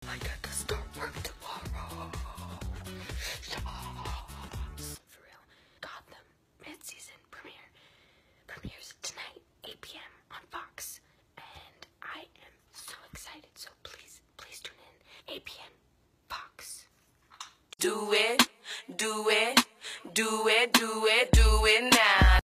I got to start work tomorrow. For real. Gotham mid-season premieres tonight, 8 p.m. on Fox. And I am so excited. So please tune in. 8 p.m. Fox. Do it, do it, do it, do it, do it now.